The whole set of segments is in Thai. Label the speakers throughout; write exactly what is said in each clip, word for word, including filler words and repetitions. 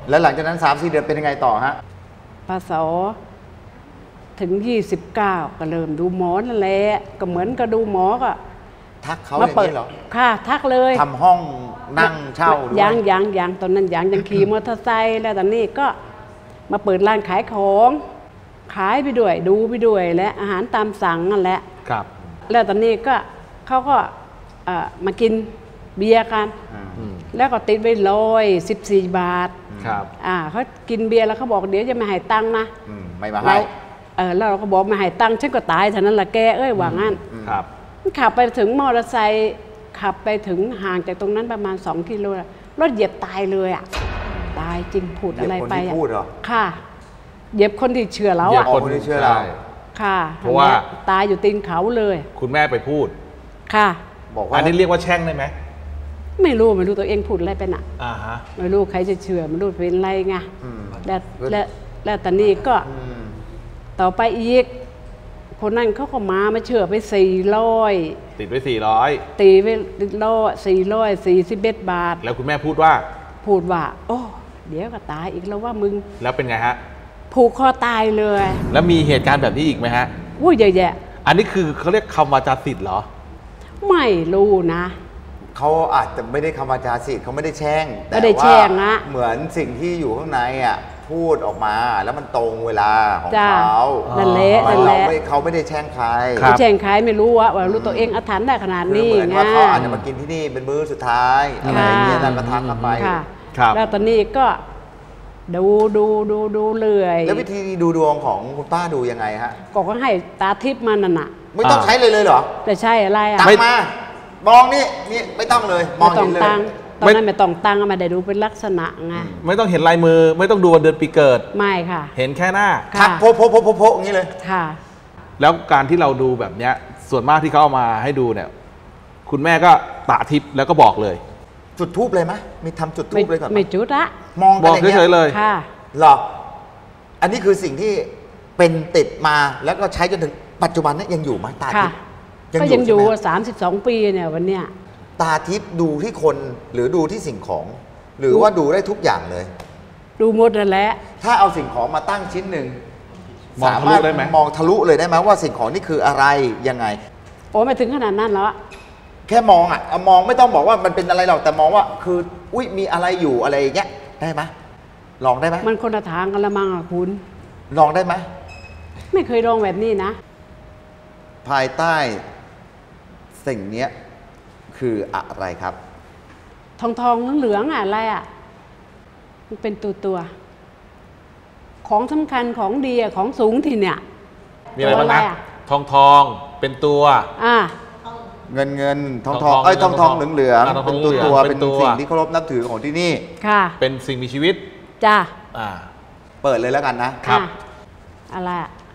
Speaker 1: แล้วหลังจากนั้น สามสี่ เดือนเป็นยังไงต่อฮะ
Speaker 2: พศถึงยี่สิบเก้าก็เริ่มดูหมอนั่นแหละก็เหมือนก็ดูหมอก็
Speaker 1: ทักเขาอย่างนี้เหรอ
Speaker 2: ค่ะทักเลย
Speaker 1: ทำห้องนั่งเช่า
Speaker 2: ยังยังยังตอนนั้นยังยังขี่มอเตอร์ไซค์แล้วตอนนี้ก็มาเปิดร้านขายของขายไปด้วยดูไปด้วยและอาหารตามสั่งนั่นแหละ
Speaker 3: ครับ
Speaker 2: แล้วตอนนี้ก็เขาก็มากินเบียร์กันแล้วก็ติดไว้ร้อยสิบสี่บาท
Speaker 3: ครับ
Speaker 2: อ่าเขากินเบียร์แล้วเขาบอกเดี๋ยวจะไม่ให้ตังค์นะ
Speaker 1: ไม่มาให้
Speaker 2: เออแล้วเราก็บอกไม่ให้ตังค์ฉันก็ตายเท่านั้นละแกเอ้ยว่างั้น
Speaker 3: ครับ
Speaker 2: ขับไปถึงมอเตอร์ไซค์ขับไปถึงห่างจากตรงนั้นประมาณสองกิโลรถเหยียบตายเลยอ่ะตายจริงพูดอะไรไปอ่ะค่ะเหยียบคนที่เชื่อเราอ่ะ
Speaker 1: คนที่เชื่อเรา
Speaker 2: ค่ะ
Speaker 3: เพราะว่า
Speaker 2: ตายอยู่ตีนเขาเลย
Speaker 3: คุณแม่ไปพูด
Speaker 2: ค่ะ
Speaker 3: บอกว่าอันนี้เรียกว่าแช่งได้ไหม
Speaker 2: ไม่รู้ไม่รู้ตัวเองพูดอะไรไปน่ะ
Speaker 3: อ่าฮะ
Speaker 2: ไม่รู้ใครจะเชื่อไม่รู้เป็นอะไรไงแล้วแล้วแล้วตอนนี้ก็ต่อไปอีกคนนั้นเขาก็มามาเชื่อไปสี่ร้อย
Speaker 3: ติดไปสี่ร้อย
Speaker 2: ตีไปร้อยสี่ร้อยสี่สิบเอ็ดบาท
Speaker 3: แล้วคุณแม่พูดว่า
Speaker 2: พูดว่าโอ้เดี๋ยวก็ตายอีกแล้วว่ามึง
Speaker 3: แล้วเป็นไงฮะ
Speaker 2: ผูกคอตายเลย
Speaker 3: แล้วมีเหตุการณ์แบบนี้อีกไหมฮะ
Speaker 2: อุ้ยเยอะแยะ
Speaker 3: อันนี้คือเขาเรียกคำวาจาสิทธิ์เหรอ
Speaker 2: ไม่รู้นะ
Speaker 1: เขาอาจจะไม่ได้คำวาจาสิทธิ์เขาไม่ได้แช่ง
Speaker 2: แต่ว่า
Speaker 1: เหมือนสิ่งที่อยู่ข้างในอ่ะพูดออกมาแล้วมันตรงเวลาของเขา
Speaker 2: นั่นแหละนั่นแหละ
Speaker 1: เขาไม่ได้แช่งใคร
Speaker 2: ไม่แช่งใครไม่รู้ว่าว่ารู้ตัวเองอาถรรพ์ได้ขนาดนี้
Speaker 1: เหมือนว่าเขาอาจจะมากินที่นี่เป็นมื้อสุดท้ายอะไรอย่างเงี้ยแล้วก็ทักเข้าไป
Speaker 2: แล้วตอนนี้ก็ดูดูดูดูเรื่อย
Speaker 1: แล้ววิธีดูดวงของคุณป้าดูยังไงฮะ
Speaker 2: ก็ก็ให้ตาทิพย์มันน่ะ
Speaker 1: ไม่ต้องใช้เลยเลยเหรอ
Speaker 2: แต่ใช่อะไรอ่ะ
Speaker 1: ตังมามองนี่นี่ไม่ต้องเลยมองนี่เลย
Speaker 2: ตอนนั้นไม่ต้องตังมาได้ดูเป็นลักษณะไง
Speaker 3: ไม่ต้องเห็นลายมือไม่ต้องดูวันเดือนปีเกิด
Speaker 2: ไม่ค่ะ
Speaker 3: เห็นแค่หน้า
Speaker 1: ทักโพโพโพโพโพอย่างนี้เลย
Speaker 2: ค่ะ
Speaker 3: แล้วการที่เราดูแบบเนี้ยส่วนมากที่เขาเอามาให้ดูเนี่ยคุณแม่ก็ตาทิพย์แล้วก็บอกเลย
Speaker 1: จุดทูบเลยไหมมีทำจุดทูบเลยก่อน
Speaker 2: ไม่จุดละ
Speaker 1: มอง
Speaker 3: บอกเฉยๆเลย
Speaker 2: ค่ะ
Speaker 1: หรออันนี้คือสิ่งที่เป็นติดมาแล้วก็ใช้จนถึงปัจจุบันนี้ยังอยู่ไหมตาทิพย์
Speaker 2: ก็ยังอยู่สามสิบสองปีเนี่ยวันเนี้ย
Speaker 1: ตาทิพย์ดูที่คนหรือดูที่สิ่งของหรือว่าดูได้ทุกอย่างเลย
Speaker 2: ดูหมดแล้วแหละ
Speaker 1: ถ้าเอาสิ่งของมาตั้งชิ้นหนึ่ง
Speaker 3: มองทะลุได้ไหม
Speaker 1: มองทะลุเลยได้ไหมว่าสิ่งของนี่คืออะไรยังไง
Speaker 2: โอ้ไม่ถึงขนาดนั้นแล้ว
Speaker 1: แค่มองอ่ะมองไม่ต้องบอกว่ามันเป็นอะไรหรอกแต่มองว่าคืออุ้ยมีอะไรอยู่อะไรอย่างเงี้ยได้ไหมลองได้ไหม
Speaker 2: มันคนละทางกันละมั้งอ่ะคุณ
Speaker 1: ลองได้ไหม
Speaker 2: ไม่เคยลองแบบนี้นะ
Speaker 1: ภายใต้สิ่งนี้คืออะไรครับ
Speaker 2: ทองทองเหลืองๆอะไรอ่ะมันเป็นตัวตัวของสำคัญของดีของสูงทีเนี่ย
Speaker 3: มีอะไรบ้างนะทองทองเป็นตัว
Speaker 2: อ่า
Speaker 1: เงินเงินทองทองเอ้ยทองทองเหลืองเหลืองเป็นตัวตัวเป็นสิ่งที่เคารพนับถือของที่นี่
Speaker 2: ค่ะ
Speaker 3: เป็นสิ่งมีชีวิต
Speaker 2: จ้า
Speaker 3: อ่า
Speaker 1: เปิดเลยแล้วกันนะครับ
Speaker 2: อะไร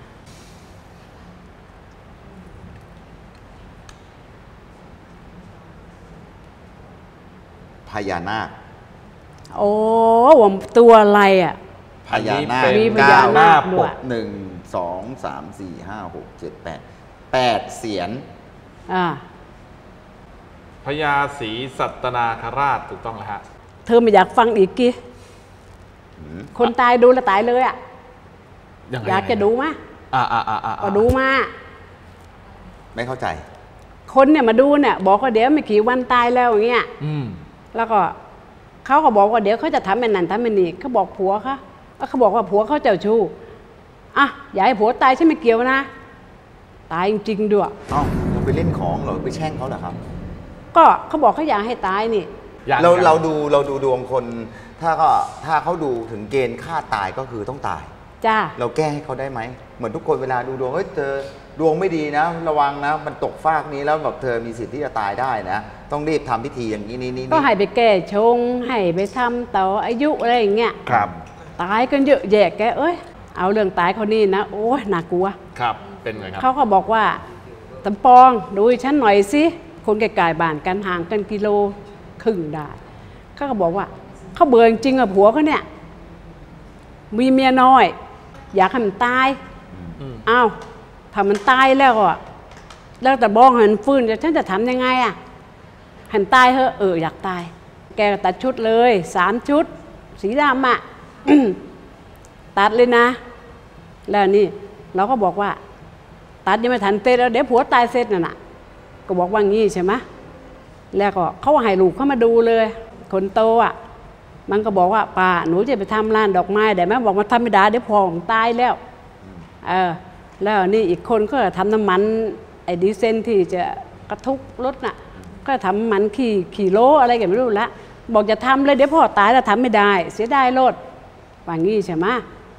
Speaker 1: พญานาค
Speaker 2: โอ้ว่าตัวอะไรอ่ะ
Speaker 1: พญานาค
Speaker 2: มีพญานาคด้วย
Speaker 1: หนึ่งสองสามสี่ห้าหกเจ็ดแปดแปดเสียน
Speaker 2: อ่า
Speaker 3: พญาศรีสัตนาคราชถูกต้องแล้วฮะ
Speaker 2: เธอไม่อยากฟังอีกกี่คนตายดูแล้วตายเลยอ่ะอยากจะดูมั้ย
Speaker 3: อ่าอ่าอ่าอ่า
Speaker 2: ก็ดูมา
Speaker 1: ไม่เข้าใจ
Speaker 2: คนเนี่ยมาดูเนี่ยบอกว่าเดี๋ยวไม่กี่วันตายแล้วอย่างเงี้ยแล้วก็เขาก็บอกว่าเดี๋ยวเขาจะทำเป็นนั่นทำเป็นนี่เขาบอกผัวเขาเขาบอกว่าผัวเขาเจ้าชู้อ่ะอย่าให้ผัวตายฉันไม่เกี่ยวนะตายจริงๆด้วย
Speaker 1: อ้าวเราไปเล่นของเหรอไปแช่งเขาเหรอครับ
Speaker 2: ก็เขาบอกเขาอยากให้ตายนี่
Speaker 1: เราเราดูเราดูดวงคนถ้าก็ถ้าเขาดูถึงเกณฑ์ฆ่าตายก็คือต้องตาย
Speaker 2: จ้า
Speaker 1: เราแก้ให้เขาได้ไหมเหมือนทุกคนเวลาดูดวงเฮ้ยเธอดวงไม่ดีนะระวังนะมันตกฟากนี้แล้วแบบเธอมีสิทธิ์ที่จะตายได้นะต้องรีบทำพิธีอย่างนี้นี่นี่
Speaker 2: ก็ให้ไปแก้ชงให้ไปทำต่ออายุอะไรอย่างเงี้ย
Speaker 3: ครับ
Speaker 2: ตายกันเยอะแยะแกเอ้ยเอาเรื่องตายเขานี่นะโอ้ยน่ากลัว
Speaker 3: ครับเป็นไงครับ
Speaker 2: เขาก็บอกว่าตำปองดูฉันหน่อยสิคนไกลๆบ้านกันห่างกันกิโลครึ่งได้เขาก็บอกว่าเขาเบื่อจริงๆอะผัวเขาเนี่ยมีเมียน้อยอยากให้มันตายอ้าวถ้ามันตายแล้วอ่ะแล้วแต่บ้องหันฟื้นจะฉันจะทำยังไงอ่ะหันตายเหอะเอออยากตายแกตัดชุดเลยสามชุดสีดำอ่ะตัดเลยนะ แล้วนี่เราก็บอกว่าตัดยังไม่ทันเสร็จแล้วเดี๋ยวผัวตายเสร็จน่ะนะก็บอกว่างี้ใช่ไหมแล้วก็เขาให้ลูกเข้ามาดูเลยคนโตอ่ะมันก็บอกว่าป้าหนูจะไปทำร้านดอกไม้แต่แม่บอกมาทำไม่ได้เดี๋ยวพ่อผมตายแล้วเออแล้วนี่อีกคนก็ทำน้ำมันไอ้ดีเซนที่จะกระทุกรถน่ะก็ทำมันขี่ขี่โลอะไรกันไม่รู้ละบอกจะทำเลยเดี๋ยวพ่อตายแล้วทำไม่ได้เสียดายรถว่างี้ใช่ไหม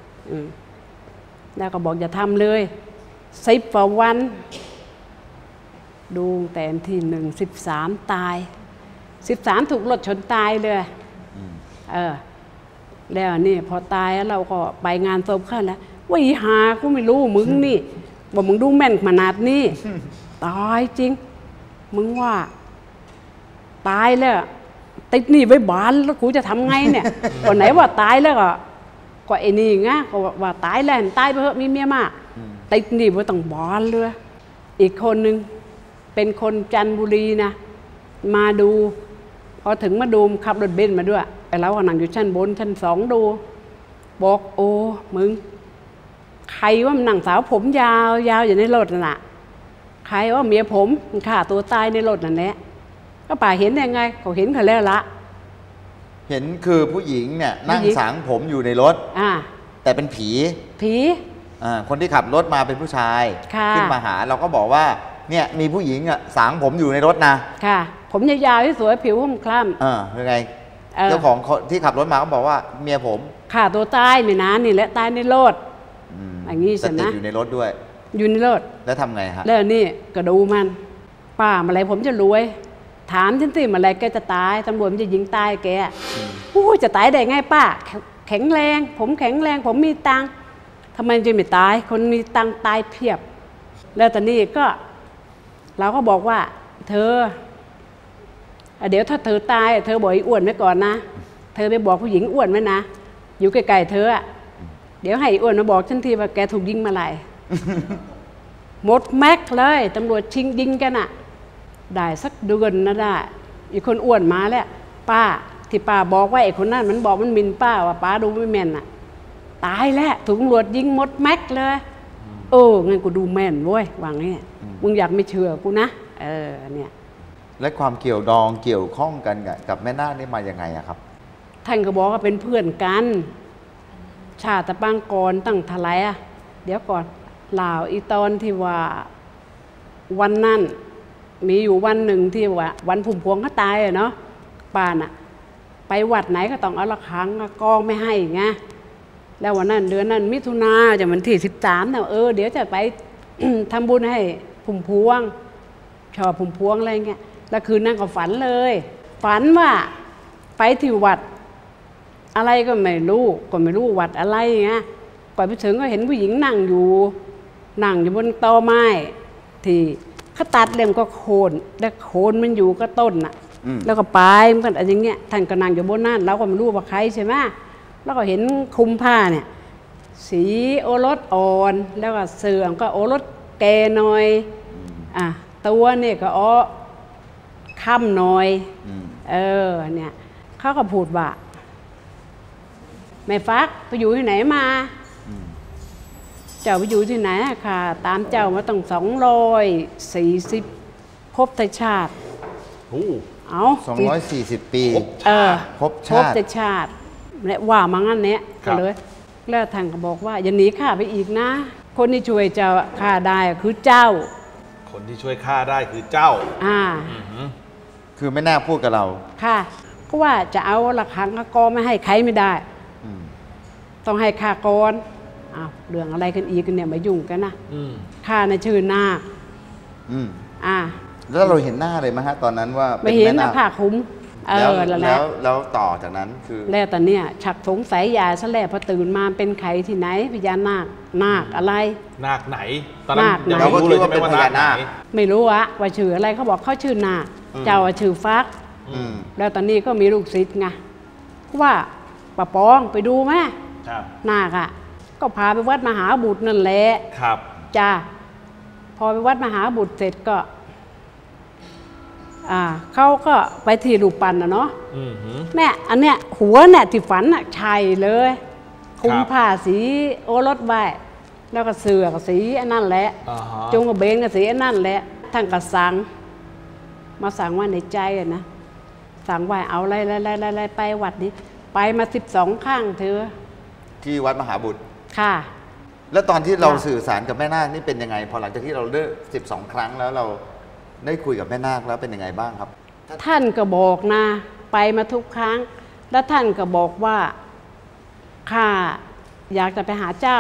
Speaker 2: แล้วก็บอกอย่าทำเลยสิบกว่าวันดูแต่ที่หนึ่งสิบสามตายสิบสามถูกรถชนตายเลยเออแล้วนี่พอตายแล้วเราก็ไปงานศพเขาแล้วว่าอีหากูไม่รู้มึงนี่บอกมึงดูแม่นขนาดนี้ตายจริงมึงว่าตายแล้วติดหนี้ไว้บานแล้วกูจะทำไงเนี่ยคนไหนว่าตายแล้วก็ก็ไอ้นี่ไงก็ว่าตายแล้วตายไปเถอะมีเมียมากติดหนี้ไว้ต้องบานเลยอีกคนนึงเป็นคนจันทบุรีนะมาดูพอถึงมาดูขับรถเบนซ์มาด้วยไอ้เราก็นั่งอยู่ชั้นบนชั้นสองดูบอกโอ้มึงใครว่ามันนั่งสาวผมยาวยาวอยู่ในรถน่ะใครว่าเมียผมมันฆ่าตัวตายในรถนั่นแหละก็ป่าเห็นยังไงเขาเห็นเขาแล้วละ
Speaker 1: เห็นคือผู้หญิงเนี่ยนั่งสางผมอยู่ในรถ
Speaker 2: อ่า
Speaker 1: แต่เป็นผี
Speaker 2: ผี
Speaker 1: อ่าคนที่ขับรถมาเป็นผู้ชายขึ้นมาหาเราก็บอกว่าเนี่ยมีผู้หญิงอ่ะสางผมอยู่ในรถนะค่ะ
Speaker 2: ผมยาวๆที่สวยผิวคล้ำ
Speaker 1: เออยังไงเจ้าของที่ขับรถมาก็บอกว่าเมียผม
Speaker 2: ฆ่าตัวตายไม่นานนี่แหละตายในรถอย่างนี้ใช่ไหม
Speaker 1: ติดอยู่ในรถด้วย
Speaker 2: อยู่ในรถ
Speaker 1: แล้วทำไงฮะ
Speaker 2: แล้วนี่ก็ดูมันป้าเมื่อไรผมจะรวยถามฉันสิเมื่อไรแกจะตายตำรวจมันจะยิงตายแกอู้จะตายได้ไงป้าแข็งแรงผมแข็งแรงผมมีตังค์ทำไมจะไม่ตายคนมีตังค์ตายเพียบแล้วตอนนี้ก็เราก็บอกว่าเธอเดี๋ยวถ้าเธอตายเธอบอกอ้วนไว้ก่อนนะเธอไปบอกผู้หญิงอ้วนไว้นะอยู่ไกลๆเธอเดี๋ยวให้อ้วนมาบอกฉันทีว่าแกถูกยิงมาไหลหมดแม็กเลยตำรวจชิงยิงกันอ่ะได้สักเดือนนะได้อีกคนอ้วนมาแล้วป้าที่ป้าบอกว่าไอ้คนนั้นมันบอกมันมินป้าว่าป้าดูไม่แม่นอ่ะตายแล้วถูกตำรวจยิงหมดแม็กเลยเอองั้นกูดูแม่นเว้ยวางนี่มึงอยากไม่เชื่อกูนะเออเนี่ย
Speaker 1: และความเกี่ยวดองเกี่ยวข้องกันกับแม่นาคนี่มายังไงอะครับ
Speaker 2: ท่านก็บอกว่าเป็นเพื่อนกันชาติปังกรตั้งทลายอ่ะเดี๋ยวก่อนลาวอีตอนที่ว่าวันนั้นมีอยู่วันหนึ่งที่ว่าวันพุ่มพวงเขาตายอะเนาะป้าน่ะไปวัดไหนก็ต้องเอาละครั้งกองไม่ให้ไงแล้ววันนั้นเดือนนั้นมิถุนาจะวันที่สิบสามเนี่ยเออเดี๋ยวจะไป ทำบุญให้พุ่มพวงชอบพุ่มพวงอะไรเงี้ยแล้วคืนนั้นก็ฝันเลยฝันว่าไปที่วัดอะไรก็ไม่รู้ก็ไม่รู้วัดอะไรเงี้ยก่อนไปถึงก็เห็นผู้หญิงนั่งอยู่นั่งอยู่บนตอไม้ที่เขาตัดเล่มก็โคนแล้วโคนมันอยู่ก็ต้นน่ะแล้วก็ปลายมันก็อย่างเงี้ยท่านก็นั่งอยู่บนนั้นเราก็ไม่รู้ว่าใครใช่ไหมแล้วก็เห็นคลุมผ้าเนี่ยสีโอรสอ่อนแล้วก็เสื่อมก็โอรสแก่หน่อยอ่ะตัวเนี่ยก็อ้อค่ำหน่อยเออเนี่ยเขาก็พูดว่าแม่ฟักไปอยู่ที่ไหนมาเจ้าไปอยู่ที่ไหนค่ะตามเจ้ามาตั้งสองร้อยสี่สิบภพชาติเอา
Speaker 1: สองร้อยสี่สิบปี
Speaker 2: เออ
Speaker 1: ภพชาติ
Speaker 2: ภพชาติและว่ามางั้นเนี้ยก็เลยแล้วท่านก็บอกว่าอย่าหนีข้าไปอีกนะคนที่ช่วยเจ้าข้าได้คือเจ้า
Speaker 3: คนที่ช่วยข้าได้คือเจ้า
Speaker 2: อ่า
Speaker 1: คือไม่น่าพูดกับเรา
Speaker 2: ค่ะเพราะว่าจะเอาละครั้งก็ไม่ให้ใครไม่ได้ต้องให้ข้าก่อนอ้าวเรื่องอะไรกันอีกกันเนี่ยมายุ่งกันนะข้าในชื่อนาคอ่า
Speaker 1: แล้วเราเห็นหน้าเลยไหมฮะตอนนั้นว่า
Speaker 2: ไม่เห็นนะผ้าคุ้ม
Speaker 1: เออแล้วแล้วต่อจากนั้นคือ
Speaker 2: แล้วตอนเนี้ยฉักสงสัยยาซะแล้วพอตื่นมาเป็นไข่ที่ไหนพญานาคนาคอะไร
Speaker 3: นาคไหนตอนนั้นยังไม่รู้เลยว่าเป็นพญานาค
Speaker 2: ไม่รู้อะว่าชื่ออะไรเขาบอกเขาชื่อนาคเจ้าชื่อฟักแล้วตอนนี้ก็มีลูกศิษย์ไงว่าป้าปองไปดูไหมนาคอะก็พาไปวัดมหาบุตรนั่นแหละ
Speaker 3: ครับ
Speaker 2: จ้าพอไปวัดมหาบุตรเสร็จก็อ่าเขาก็ไปที่รูปปั้นนะเนาะแม่อันเนี้ยหัวเนี่ยที่ฝันอะชัยเลยคลุมผ้าสีโอรสไว้แล้วก็เสือกสีอันนั่นแหละ
Speaker 3: อ่าฮะ
Speaker 2: จงกระเบนกับสีอันนั่นแหละท่านก็สั่งมาสั่งว่าในใจอะนะสั่งว่าเอาอะไรอะไรไปวัดนี้ไปมาสิบสองข้างเธอ
Speaker 1: ที่วัดมหาบุตร
Speaker 2: ค่ะ
Speaker 1: แล้วตอนที่เรา
Speaker 2: ค่ะ
Speaker 1: สื่อสารกับแม่นาคนี่เป็นยังไง พอหลังจากที่เราเลิกสิบสองครั้งแล้วเราได้คุยกับแม่นาคแล้วเป็นยังไงบ้างครับ
Speaker 2: ท่านก็บอกนะไปมาทุกครั้ง แล้วท่านก็บอกว่าข้าอยากจะไปหาเจ้า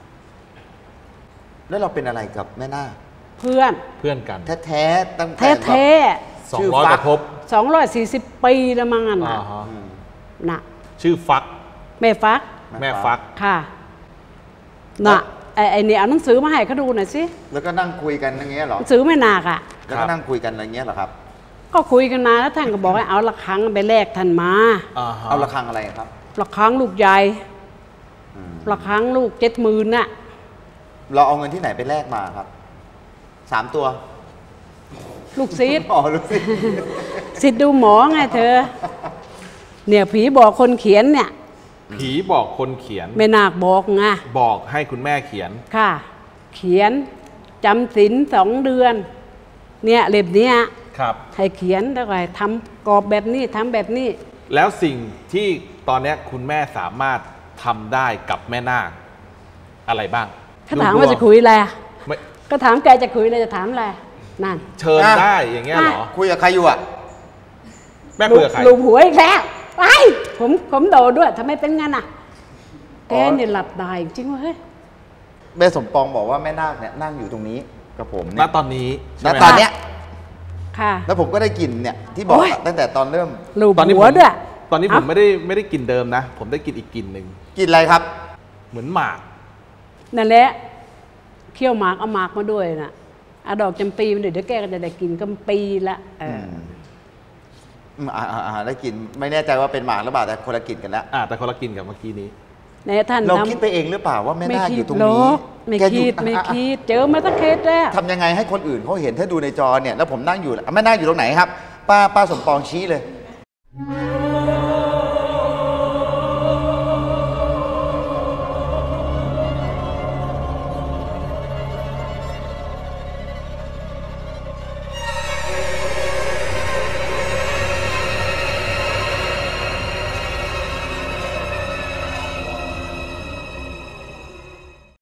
Speaker 1: แล้วเราเป็นอะไรกับแม่นาค
Speaker 2: เพื่อน
Speaker 3: เพื่อนกัน
Speaker 1: แท้ๆตั้งแต่
Speaker 2: แท้
Speaker 1: แบบ
Speaker 2: แท้
Speaker 3: สอง
Speaker 1: ชื่อ
Speaker 3: ร้อย
Speaker 1: ฟั
Speaker 3: ก
Speaker 1: ก
Speaker 3: ว่าภพ
Speaker 2: สองร้อยสี่สิบปีแล้วมั้งอ่ะ
Speaker 3: อ่า
Speaker 2: นะ
Speaker 3: ฮะ
Speaker 1: อืม
Speaker 2: น่ะ
Speaker 3: ชื่อฟัก
Speaker 2: แม่ฟัก
Speaker 3: แม่ฟัก
Speaker 2: ค่ะน่ะไอ้ไอ้นี่เอาหนังสือมาให้เขาดูหน่อยสิ
Speaker 1: แล้วก็นั่งคุยกันอย่างเงี้ยเหร
Speaker 2: ห
Speaker 1: อ
Speaker 2: นังสือไม่หนักอ่ะ
Speaker 1: แล้วก็นั่งคุยกันอะไรเงี้ยเหรอครับ
Speaker 2: ก็คุยกันมาแล้วท่านก็บอกให้เอาละครั้งไปแลกท่านมา
Speaker 3: อ่าฮะ
Speaker 1: เอาระฆังอะไรครับ
Speaker 2: ละครั้งลูกใหญ่
Speaker 1: อืม
Speaker 2: ละครั้งลูกเจ็ดหมื่นน่ะ
Speaker 1: เราเอาเงินที่ไหนไปแลกมาครับสามตัว
Speaker 2: ลูกซีด
Speaker 1: อ๋อรู้สิ
Speaker 2: สิทธิ์ดูหมอไงเธอ เนี่ยผีบอกคนเขียนเนี่ย
Speaker 3: ผีบอกคนเขียน
Speaker 2: ไม่นาคบอกไง
Speaker 3: บอกให้คุณแม่เขียน
Speaker 2: ค่ะ เขียนจำศีลสองเดือน เนี่ยเล่มเนี้ย
Speaker 3: ครับ
Speaker 2: ให้เขียนแล้วก็ให้ทำกรอบแบบนี้ทำแบบนี้
Speaker 3: แล้วสิ่งที่ตอนเนี้ยคุณแม่สามารถทำได้กับแม่นาคอะไรบ้าง
Speaker 2: ถ้าถามว่าจะคุยอะไรอะ
Speaker 3: ไม่
Speaker 2: ก็ถามแกจะคุยอะไรจะถามอะไรนั่น
Speaker 3: เชิญได้อย่างเงี้ยเหรอ
Speaker 1: คุยกับใครอยู่อ่ะ
Speaker 3: แม่คุยกับใคร
Speaker 2: ลูกหัวอีกแล้วไปผมผมโดนด้วยทำไมเป็นงั้นอ่ะแกเนี่ยหลับได้จริงเว้ย
Speaker 1: แม่สมปองบอกว่าแม่นาคเนี่ยนั่งอยู่ตรงนี้กับผม
Speaker 3: ณ
Speaker 1: เนี่ย
Speaker 3: ตอนนี้
Speaker 1: ณ
Speaker 3: ใช่ไหม
Speaker 1: ตอนเนี้ย
Speaker 2: ค่ะ
Speaker 1: แล้วผมก็ได้กลิ่นเนี่ยที่บอก
Speaker 2: โอ๊ย
Speaker 1: อะตั้งแต่ตอนเริ่ม
Speaker 2: ลูก
Speaker 3: ตอนนี้
Speaker 2: หั
Speaker 3: ผ
Speaker 2: ว
Speaker 3: ม
Speaker 2: ด้วย
Speaker 3: ตอนนี้ผม
Speaker 2: เอ้า
Speaker 3: ไม่ได้ไม่ได้กลินเดิมนะ ผมได้กลินอีกกลิ่นหนึ่ง
Speaker 1: กลิ่นอะไรครับ
Speaker 3: เหมือนหมาก
Speaker 2: นั่นแหละเคี่ยวหมากเอาหมากมาด้วยน่ะเอาดอกจำปีมาเดี๋ยวเดี๋ยวแกก็จะได้กินกำปีละเอออ
Speaker 1: อืมอ่าอ่าอ่าได้กลิ่นไม่แน่ใจว่าเป็นหมากหรือเปล่าแต่คนละกลิ่นกันแล้ว
Speaker 3: อ่าแต่คนละกลินกับเมื่อกี้นี้
Speaker 2: เนี่ยท่าน
Speaker 1: เรา
Speaker 2: ทำ
Speaker 1: คิดไปเองหรือเปล่าว่าแม่
Speaker 2: ไม่
Speaker 1: นาค
Speaker 2: คิ
Speaker 1: อ
Speaker 2: ด
Speaker 1: ยู่ตรง
Speaker 2: หร
Speaker 1: นี้
Speaker 2: อกไม่
Speaker 1: แกอยู่
Speaker 2: คิดไม่
Speaker 1: อ่ะอ่ะ
Speaker 2: คิดเจอมาตั้งเคสแล้ว
Speaker 1: ทำยังไงให้คนอื่นเขาเห็นถ้าดูในจอเนี่ยแล้วผมนั่งอยู่แม่นาคอยู่ตรงไหนครับ ป้าป้าสมปองชี้เลย
Speaker 2: เ